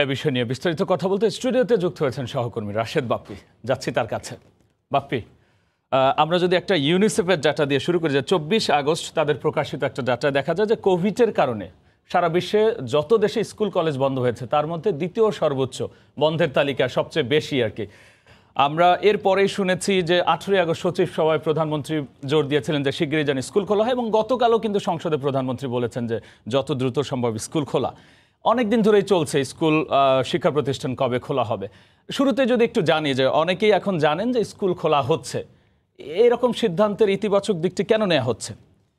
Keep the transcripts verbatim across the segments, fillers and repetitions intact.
এ বিষয় নিয়ে বিস্তারিত কথা বলতে স্টুডিওতে যুক্ত হয়েছেন সহকর্মী রাশেদ বাপ্পি। যাচ্ছি তার কাছে। বাপ্পি, আমরা যদি একটা ইউনিসেফের ডাটা দিয়ে শুরু করি, যে চব্বিশ আগস্ট তাদের প্রকাশিত একটা ডাটা দেখা যায় যে কোভিডের কারণে সারা বিশ্বে যত দেশে স্কুল কলেজ বন্ধ হয়েছে তার মধ্যে দ্বিতীয় সর্বোচ্চ বন্ধের তালিকা, সবচেয়ে বেশি আর কি। আমরা এরপরেই শুনেছি যে আঠেরোই আগস্ট সচিব সভায় প্রধানমন্ত্রী জোর দিয়েছিলেন যে শিগগিরই যেন স্কুল খোলা হয়, এবং গতকালও কিন্তু সংসদে প্রধানমন্ত্রী বলেছেন যে যত দ্রুত সম্ভব স্কুল খোলা। অনেকদিন ধরেই চলছে স্কুল শিক্ষা প্রতিষ্ঠান কবে খোলা হবে। শুরুতে যদি একটু জানি যে অনেকেই এখন জানেন যে স্কুল খোলা হচ্ছে, এরকম সিদ্ধান্তের ইতিবাচক দিকটি কেন নেওয়া হচ্ছে?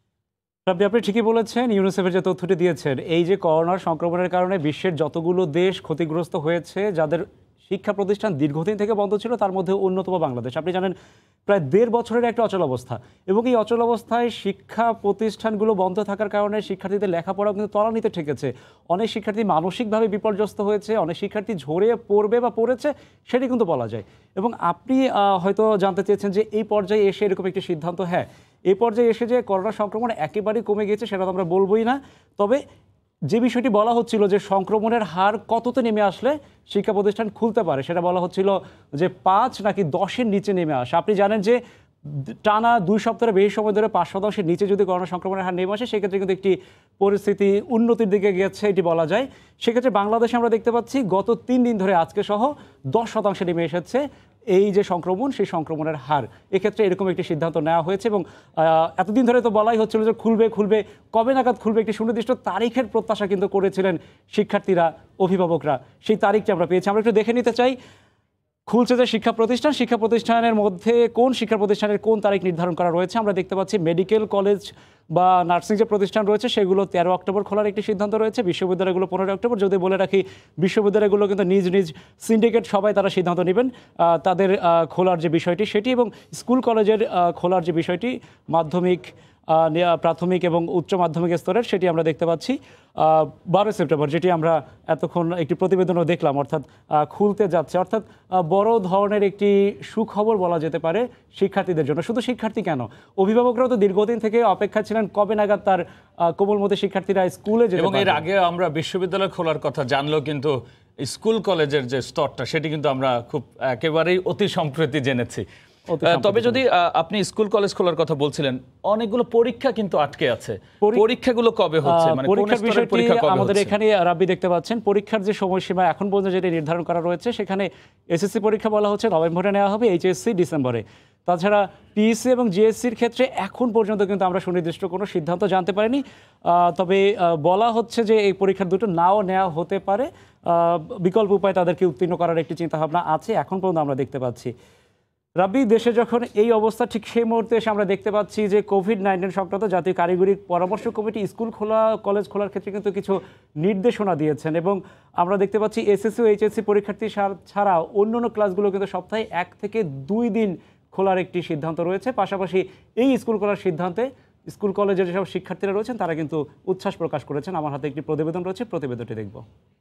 আপনি ঠিকই বলেছেন, ইউনিসেফের যে তথ্যটি দিয়েছেন, এই যে করোনার সংক্রমণের কারণে বিশ্বের যতগুলো দেশ ক্ষতিগ্রস্ত হয়েছে, যাদের শিক্ষা প্রতিষ্ঠান দীর্ঘদিন থেকে বন্ধ ছিল, তার মধ্যে অন্যতম বাংলাদেশ। আপনি জানেন প্রায় দেড় বছরের একটা অচল অবস্থা, এবং এই অচল অবস্থায় শিক্ষা প্রতিষ্ঠানগুলো বন্ধ থাকার কারণে শিক্ষার্থীদের লেখাপড়াও কিন্তু তলানিতে ঠেকেছে। অনেক শিক্ষার্থী মানসিকভাবে বিপর্যস্ত হয়েছে, অনেক শিক্ষার্থী ঝরে পড়বে বা পড়েছে, সেটি কিন্তু বলা যায়। এবং আপনি হয়তো জানতে চেয়েছেন যে এই পর্যায়ে এসে এরকম একটি সিদ্ধান্ত, হ্যাঁ, এই পর্যায়ে এসে যে করোনা সংক্রমণ একেবারেই কমে গিয়েছে সেটা তো আমরা বলবোই না। তবে যে বিষয়টি বলা হচ্ছিল যে সংক্রমণের হার কততে নেমে আসলে শিক্ষা প্রতিষ্ঠান খুলতে পারে, সেটা বলা হচ্ছিল যে পাঁচ নাকি দশের নিচে নেমে আসে। আপনি জানেন যে টানা দুই সপ্তাহের বেশি সময় ধরে পাঁচ শতাংশের নিচে যদি করোনা সংক্রমণের হার নেমে আসে, সেক্ষেত্রে কিন্তু একটি পরিস্থিতি উন্নতির দিকে গিয়েছে, এটি বলা যায়। সেক্ষেত্রে বাংলাদেশে আমরা দেখতে পাচ্ছি গত তিন দিন ধরে আজকে সহ দশ শতাংশে নেমে এসেছে এই যে সংক্রমণ, সেই সংক্রমণের হার। এক্ষেত্রে এরকম একটি সিদ্ধান্ত নেওয়া হয়েছে, এবং এতদিন ধরে তো বলাই হচ্ছিল যে খুলবে খুলবে কবে নাগাদ খুলবে, একটি সুনির্দিষ্ট তারিখের প্রত্যাশা কিন্তু করেছিলেন শিক্ষার্থীরা, অভিভাবকরা। সেই তারিখটি আমরা পেয়েছি। আমরা একটু দেখে নিতে চাই খুলছে যে শিক্ষা প্রতিষ্ঠান, শিক্ষা প্রতিষ্ঠানের মধ্যে কোন শিক্ষা প্রতিষ্ঠানের কোন তারিখ নির্ধারণ করা রয়েছে। আমরা দেখতে পাচ্ছি মেডিকেল কলেজ বা নার্সিং যে প্রতিষ্ঠান রয়েছে সেগুলো তেরো অক্টোবর খোলার একটি সিদ্ধান্ত রয়েছে, বিশ্ববিদ্যালয়গুলো পনেরো অক্টোবর। যদি বলে রাখি, বিশ্ববিদ্যালয়গুলো কিন্তু নিজ নিজ সিন্ডিকেট সবাই তারা সিদ্ধান্ত নেবেন তাদের খোলার যে বিষয়টি সেটি, এবং স্কুল কলেজের খোলার যে বিষয়টি মাধ্যমিক, প্রাথমিক এবং উচ্চ মাধ্যমিক স্তরের, সেটি আমরা দেখতে পাচ্ছি বারোই সেপ্টেম্বর, যেটি আমরা এতক্ষণ একটি প্রতিবেদনও দেখলাম, অর্থাৎ খুলতে যাচ্ছে। অর্থাৎ বড় ধরনের একটি সুখবর বলা যেতে পারে শিক্ষার্থীদের জন্য। শুধু শিক্ষার্থী কেন, অভিভাবকরাও তো দীর্ঘদিন থেকে অপেক্ষা ছিলেন কবে নাগাদ তার কোমলমতি শিক্ষার্থীরা স্কুলে যেতে। এবং এর আগে আমরা বিশ্ববিদ্যালয় খোলার কথা জানলেও কিন্তু স্কুল কলেজের যে স্তরটা সেটি কিন্তু আমরা খুব একেবারেই অতি সম্প্রতি জেনেছি। তবে যদি আপনি স্কুল কলেজ খোলার কথা বলছিলেন, অনেকগুলো পরীক্ষা কিন্তু আটকে আছে, পরীক্ষাগুলো কবে হচ্ছে? মানে পরীক্ষার বিষয়টি আমাদের এখানে রাব্বি দেখতে পাচ্ছেন, পরীক্ষার যে সময়সীমা এখন পর্যন্ত যেটা নির্ধারণ করা রয়েছে, সেখানে এসএসসি পরীক্ষা বলা হচ্ছে নভেম্বরে নেওয়া হবে, এইচএসসি ডিসেম্বরে। তাছাড়া পিএসসি এবং জিএসসির ক্ষেত্রে এখন পর্যন্ত কিন্তু আমরা সুনির্দিষ্ট কোনো সিদ্ধান্ত জানতে পারিনি। তবে বলা হচ্ছে যে এই পরীক্ষার দুটো নাও নেওয়া হতে পারে, বিকল্প উপায় তাদেরকে উত্তীর্ণ করার একটি চিন্তাভাবনা আছে এখন পর্যন্ত আমরা দেখতে পাচ্ছি। রাব্বি, দেশে যখন এই অবস্থা, ঠিক সেই মুহূর্তে এসে আমরা দেখতে পাচ্ছি যে কোভিড নাইন্টিন সংক্রান্ত জাতীয় কারিগরি পরামর্শ কমিটি স্কুল খোলা কলেজ খোলার ক্ষেত্রে কিন্তু কিছু নির্দেশনা দিয়েছেন, এবং আমরা দেখতে পাচ্ছি এসএসসি ও এইচএসসি পরীক্ষার্থী ছাড়া অন্যান্য ক্লাসগুলো কিন্তু সপ্তাহে এক থেকে দুই দিন খোলার একটি সিদ্ধান্ত রয়েছে। পাশাপাশি এই স্কুল খোলার সিদ্ধান্তে স্কুল কলেজের যেসব শিক্ষার্থীরা রয়েছেন তারা কিন্তু উচ্ছ্বাস প্রকাশ করেছেন। আমার হাতে একটি প্রতিবেদন রয়েছে, প্রতিবেদনটি দেখব।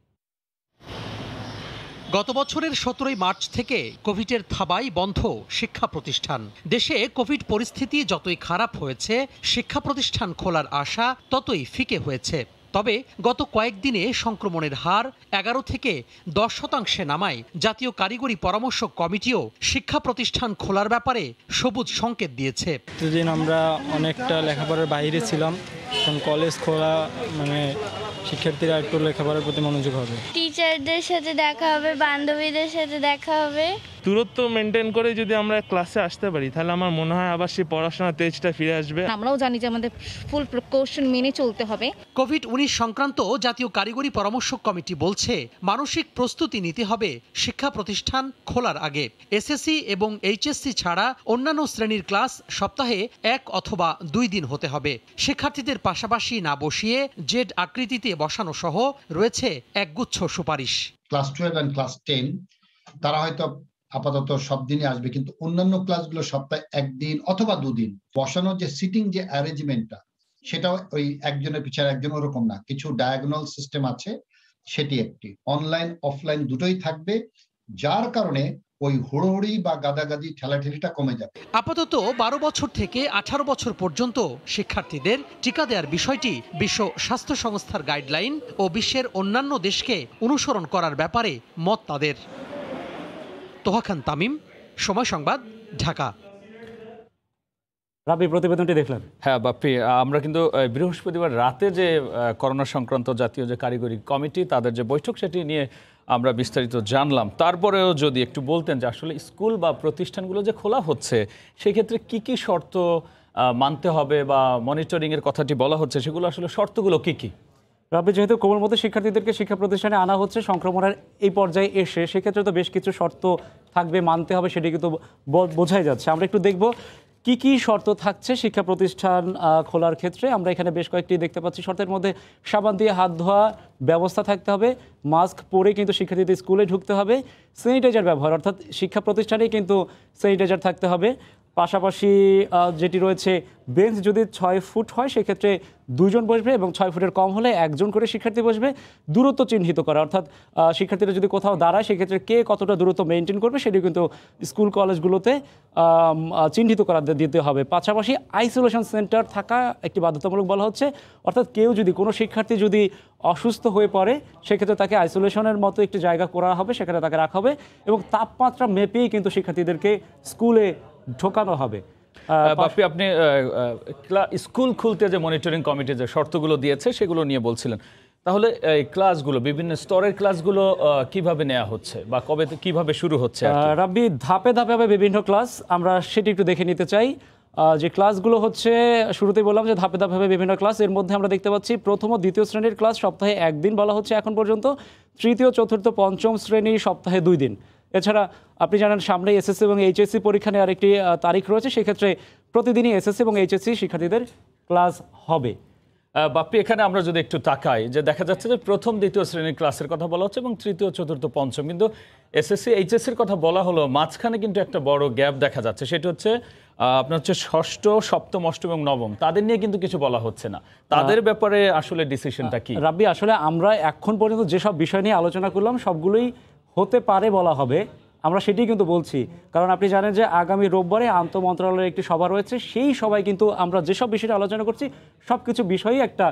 গত বছরের সতেরোই মার্চ থেকে কোভিডের থাবায় বন্ধ শিক্ষা প্রতিষ্ঠান। দেশে কোভিড পরিস্থিতি যতই খারাপ হয়েছে, শিক্ষা প্রতিষ্ঠান খোলার আশা ততই ফিকে হয়েছে। তবে গত কয়েকদিনে সংক্রমণের হার এগারো থেকে দশ শতাংশে নামায় জাতীয় কারিগরি পরামর্শ কমিটিও শিক্ষা প্রতিষ্ঠান খোলার ব্যাপারে সবুজ সংকেত দিয়েছে। এতদিন আমরা অনেকটা লেখাপড়ার বাইরে ছিলাম, এখন কলেজ খোলা মানে শিক্ষার্থীরা একটু লেখাপড়ার প্রতি মনোযোগ হবে, টিচারদের সাথে দেখা হবে, বান্ধবীদের সাথে দেখা হবে। দূরত্ব মেনটেন করে যদি আমরা ক্লাসে আসতে পারি তাহলে আমার মনে হয় আবার সেই পড়াশোনার তেজটা ফিরে আসবে। আমরাও জানি যে আমাদের ফুল প্রিকশন মেনে চলতে হবে। কোভিড উনিশ সংক্রান্ত জাতীয় কারিগরি পরামর্শ কমিটি বলছে মানসিক প্রস্তুতি নিতে হবে শিক্ষা প্রতিষ্ঠান খোলার আগে। এসএসসি এবং এইচএসসি ছাড়া অন্যান্য শ্রেণীর ক্লাস সপ্তাহে এক অথবা দুই দিন হতে হবে। শিক্ষার্থীদের পাশাপাশি না বসিয়ে জেড আকৃতিতে বসানো সহ রয়েছে একগুচ্ছ সুপারিশ। Class twelve and class ten তারা হয়তো আপাতত সব দিনই আসবে, কিন্তু অন্যান্য ক্লাসগুলো সপ্তাহে একদিন অথবা দুদিন বসানোর যে সিটিং যে অ্যারেঞ্জমেন্টটা, সেটাও ওই একজনের পিছনে একজন ওরকম না, কিছু ডায়াগোনাল সিস্টেম আছে, সেটি একটি অনলাইন অফলাইন দুটোই থাকবে, যার কারণে ওই হুড়োহুড়ি বা গাদাগাদি ঠেলাঠেলিটা কমে যাবে। আপাতত বারো বছর থেকে আঠারো বছর পর্যন্ত শিক্ষার্থীদের টিকা দেওয়ার বিষয়টি বিশ্ব স্বাস্থ্য সংস্থার গাইডলাইন ও বিশ্বের অন্যান্য দেশকে অনুসরণ করার ব্যাপারে মত তাদের। তোহা খান তামিম, সময় সংবাদ, ঢাকা। রাব্বি, প্রতিবেদনটি দেখলেন? হ্যাঁ বাপ্পি, আমরা কিন্তু বৃহস্পতিবার রাতে যে করোনা সংক্রান্ত জাতীয় যে কারিগরি কমিটি তাদের যে বৈঠক সেটি নিয়ে আমরা বিস্তারিত জানলাম। তারপরেও যদি একটু বলতেন যে আসলে স্কুল বা প্রতিষ্ঠানগুলো যে খোলা হচ্ছে সেক্ষেত্রে কি কি শর্ত মানতে হবে বা মনিটরিংয়ের কথাটি বলা হচ্ছে, সেগুলো আসলে শর্তগুলো কি কি? রাব্বি, যেহেতু কোমলমতি শিক্ষার্থীদেরকে শিক্ষা প্রতিষ্ঠানে আনা হচ্ছে সংক্রমণের এই পর্যায়ে এসে, সেক্ষেত্রে তো বেশ কিছু শর্ত থাকবে, মানতে হবে, সেটি কিন্তু বোঝাই যাচ্ছে। আমরা একটু দেখব কি কি শর্ত থাকছে শিক্ষা প্রতিষ্ঠান খোলার ক্ষেত্রে। আমরা এখানে বেশ কয়েকটি দেখতে পাচ্ছি। শর্তের মধ্যে সাবান দিয়ে হাত ধোয়া ব্যবস্থা থাকতে হবে, মাস্ক পরে কিন্তু শিক্ষার্থীদের স্কুলে ঢুকতে হবে, স্যানিটাইজার ব্যবহার অর্থাৎ শিক্ষা প্রতিষ্ঠানেই কিন্তু স্যানিটাইজার থাকতে হবে। পাশাপাশি যেটি রয়েছে, বেঞ্চ যদি ছয় ফুট হয় সেক্ষেত্রে দুইজন বসবে এবং ছয় ফুটের কম হলে একজন করে শিক্ষার্থী বসবে। দূরত্ব চিহ্নিত করা অর্থাৎ শিক্ষার্থীরা যদি কোথাও দাঁড়ায় সেক্ষেত্রে কে কতটা দূরত্ব মেনটেন করবে সেটি কিন্তু স্কুল কলেজগুলোতে চিহ্নিত করা দিতে হবে। পাশাপাশি আইসোলেশন সেন্টার থাকা একটি বাধ্যতামূলক বলা হচ্ছে, অর্থাৎ কেউ যদি কোনো শিক্ষার্থী যদি অসুস্থ হয়ে পড়ে সেক্ষেত্রে তাকে আইসোলেশনের মতো একটি জায়গা করা হবে, সেখানে তাকে রাখা হবে এবং তাপমাত্রা মেপেই কিন্তু শিক্ষার্থীদেরকে স্কুলে ঢোকানো হবে। বাপ্পি, আপনি স্কুল খুলতে যে মনিটরিং কমিটি যে শর্তগুলো দিয়েছে সেগুলো নিয়ে বলছিলেন, তাহলে এই ক্লাসগুলো বিভিন্ন স্তরের ক্লাসগুলো কিভাবে নেওয়া হচ্ছে বা কবে কিভাবে শুরু হচ্ছে? রাব্বি, ধাপে ধাপে হবে বিভিন্ন ক্লাস, আমরা সেটি একটু দেখে নিতে চাই। যে ক্লাসগুলো হচ্ছে, শুরুতেই বললাম যে ধাপে ধাপে হবে বিভিন্ন ক্লাস। এর মধ্যে আমরা দেখতে পাচ্ছি প্রথম ও দ্বিতীয় শ্রেণীর ক্লাস সপ্তাহে একদিন বলা হচ্ছে এখন পর্যন্ত, তৃতীয় চতুর্থ পঞ্চম শ্রেণী সপ্তাহে দুই দিন। এছাড়া আপনি জানেন সামনে এসএসসি এবং এইচএসসি পরীক্ষা নেওয়ার একটি তারিখ রয়েছে, সেক্ষেত্রে প্রতিদিনই এসএসসি এবং এইচএসসি শিক্ষার্থীদের ক্লাস হবে। বাপ্পি, এখানে আমরা যদি একটু তাকাই যে দেখা যাচ্ছে যে প্রথম দ্বিতীয় শ্রেণীর ক্লাসের কথা বলা হচ্ছে এবং তৃতীয় চতুর্থ পঞ্চম, কিন্তু এসএসসি এইচএসসির কথা বলা হলো, মাঝখানে কিন্তু একটা বড় গ্যাপ দেখা যাচ্ছে, সেটা হচ্ছে আপনার হচ্ছে ষষ্ঠ, সপ্তম, অষ্টম এবং নবম, তাদের নিয়ে কিন্তু কিছু বলা হচ্ছে না। তাদের ব্যাপারে আসলে ডিসিশনটা কি? রাব্বি, আসলে আমরা এখন পর্যন্ত যেসব বিষয় নিয়ে আলোচনা করলাম সবগুলোই হতে পারে বলা হবে, আমরা সেটি কিন্তু বলছি, কারণ আপনি জানেন যে আগামী রোববারে আন্তঃ মন্ত্রণালয়ের একটি সভা রয়েছে, সেই সভায় কিন্তু আমরা যেসব বিষয়ে আলোচনা করছি সব কিছু বিষয়েই একটা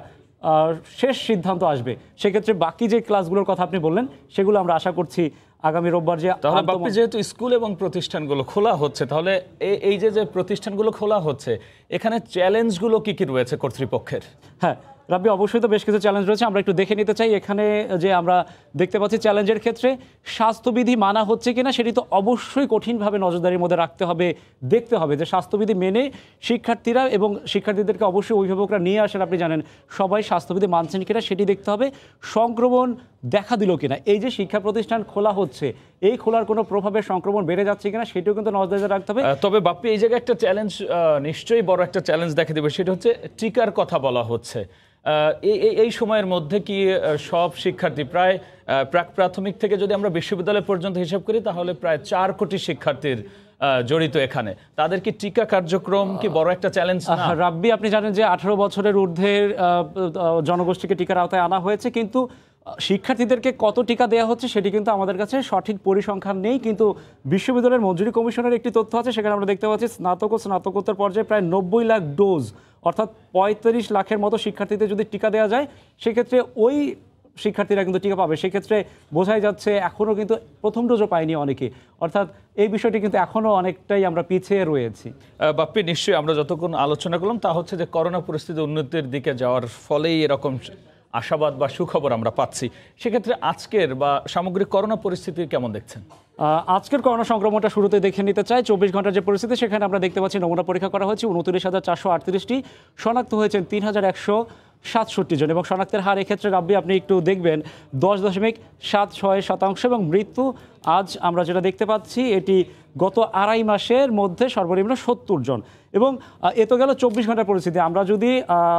শেষ সিদ্ধান্ত আসবে। সেক্ষেত্রে বাকি যে ক্লাসগুলোর কথা আপনি বললেন সেগুলো আমরা আশা করছি আগামী রোববার যে। তাহলে বাপ্পি, যেহেতু স্কুল এবং প্রতিষ্ঠানগুলো খোলা হচ্ছে, তাহলে এই যে যে প্রতিষ্ঠানগুলো খোলা হচ্ছে এখানে চ্যালেঞ্জগুলো কি কি রয়েছে কর্তৃপক্ষের? হ্যাঁ রাব্বি, অবশ্যই তো বেশ কিছু চ্যালেঞ্জ রয়েছে, আমরা একটু দেখে নিতে চাই। এখানে যে আমরা দেখতে পাচ্ছি চ্যালেঞ্জের ক্ষেত্রে স্বাস্থ্যবিধি মানা হচ্ছে কিনা সেটি তো অবশ্যই কঠিনভাবে নজরদারির মধ্যে রাখতে হবে, দেখতে হবে যে স্বাস্থ্যবিধি মেনে শিক্ষার্থীরা এবং শিক্ষার্থীদেরকে অবশ্যই অভিভাবকরা নিয়ে আসেন, আপনি জানেন সবাই স্বাস্থ্যবিধি মানছেন কিনা সেটি দেখতে হবে। সংক্রমণ দেখা দিল কিনা, এই যে শিক্ষা প্রতিষ্ঠান খোলা হচ্ছে এই খোলার কোনো প্রভাবে সংক্রমণ বেড়ে যাচ্ছে কিনা সেটিও কিন্তু নজরদারি রাখতে হবে। তবে বাপ্পি, এই জায়গায় একটা চ্যালেঞ্জ নিশ্চয়ই বড় একটা চ্যালেঞ্জ দেখা দেবে, সেটা হচ্ছে টিকার কথা বলা হচ্ছে। এই এই সময়ের মধ্যে কি সব শিক্ষার্থী, প্রায় প্রাক প্রাথমিক থেকে যদি আমরা বিশ্ববিদ্যালয় পর্যন্ত হিসাব করি তাহলে প্রায় চার কোটি শিক্ষার্থীর জড়িত এখানে, তাদের কি টিকা কার্যক্রম কি বড় একটা চ্যালেঞ্জ না? রাব্বি, আপনি জানেন যে আঠারো বছরের ঊর্ধ্বের জনগোষ্ঠীকে টিকার আওতায় আনা হয়েছে, কিন্তু শিক্ষার্থীদেরকে কত টিকা দেওয়া হচ্ছে সেটি কিন্তু আমাদের কাছে সঠিক পরিসংখ্যান নেই। কিন্তু বিশ্ববিদ্যালয়ের মঞ্জুরি কমিশনের একটি তথ্য আছে, সেখানে আমরা দেখতে পাচ্ছি স্নাতক ও স্নাতকোত্তর পর্যায়ে প্রায় নব্বই লাখ ডোজ অর্থাৎ পঁয়ত্রিশ লাখের মতো শিক্ষার্থীদের যদি টিকা দেওয়া যায় সেক্ষেত্রে ওই শিক্ষার্থীরা কিন্তু টিকা পাবে। সেক্ষেত্রে বোঝাই যাচ্ছে এখনও কিন্তু প্রথম ডোজও পায়নি অনেকে, অর্থাৎ এই বিষয়টি কিন্তু এখনও অনেকটাই আমরা পিছিয়ে রয়েছি। বাপ্পি, নিশ্চয়ই আমরা যতক্ষণ আলোচনা করলাম তা হচ্ছে যে করোনা পরিস্থিতি উন্নতির দিকে যাওয়ার ফলেই এরকম আশাবাদ বা সুখবর আমরা পাচ্ছি। সেক্ষেত্রে আজকের বা সামগ্রিক করোনা পরিস্থিতি কেমন দেখছেন? আজকের করোনা সংক্রমণটা শুরুতে দেখে নিতে চাই। চব্বিশ ঘন্টার যে পরিস্থিতি সেখানে আমরা দেখতে পাচ্ছি নমুনা পরীক্ষা করা হয়েছে উনত্রিশ হাজার চারশো আটত্রিশটি, শনাক্ত হয়েছেন তিন হাজার একশো সাতষট্টি জন এবং শনাক্তের হার এক্ষেত্রে রাব্বি আপনি একটু দেখবেন দশ দশমিক সাত ছয় শতাংশ এবং মৃত্যু আজ আমরা যেটা দেখতে পাচ্ছি এটি গত আড়াই মাসের মধ্যে সর্বনিম্ন সত্তর জন। এবং এ তো গেল চব্বিশ ঘন্টার পরিস্থিতি। আমরা যদি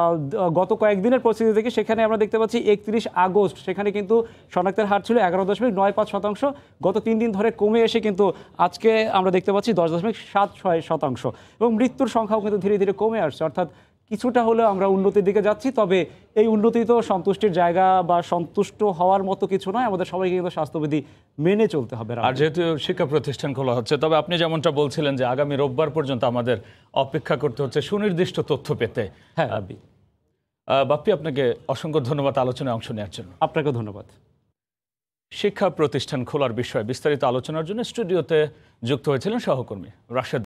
গত কয়েকদিনের পরিস্থিতি দেখি সেখানে আমরা দেখতে পাচ্ছি একত্রিশ আগস্ট সেখানে কিন্তু শনাক্তের হার ছিল এগারো দশমিক নয় পাঁচ শতাংশ, গত তিন দিন ধরে কমে এসে কিন্তু আজকে আমরা দেখতে পাচ্ছি দশ দশমিক সাত ছয় শতাংশ এবং মৃত্যুর সংখ্যাও কিন্তু ধীরে ধীরে কমে আসছে। অর্থাৎ কিছুটা হলেও আমরা উন্নতির দিকে যাচ্ছি। তবে এই উন্নতি তো সন্তুষ্টির জায়গা বা সন্তুষ্ট হওয়ার মতো কিছু নয়, আমাদের সবাইকে কিন্তু স্বাস্থ্যবিধি মেনে চলতে হবে। আর যেহেতু শিক্ষা প্রতিষ্ঠান খোলা হচ্ছে, তবে আপনি যেমনটা বলছিলেন যে আগামী রোববার পর্যন্ত আমাদের অপেক্ষা করতে হচ্ছে সুনির্দিষ্ট তথ্য পেতে। হ্যাঁ বাপ্পি, আপনাকে অসংখ্য ধন্যবাদ আলোচনায় অংশ নেওয়ার জন্য। আপনাকে ধন্যবাদ। শিক্ষা প্রতিষ্ঠান খোলার বিষয়ে বিস্তারিত আলোচনার জন্য স্টুডিওতে যুক্ত হয়েছিলেন সহকর্মী রাশেদ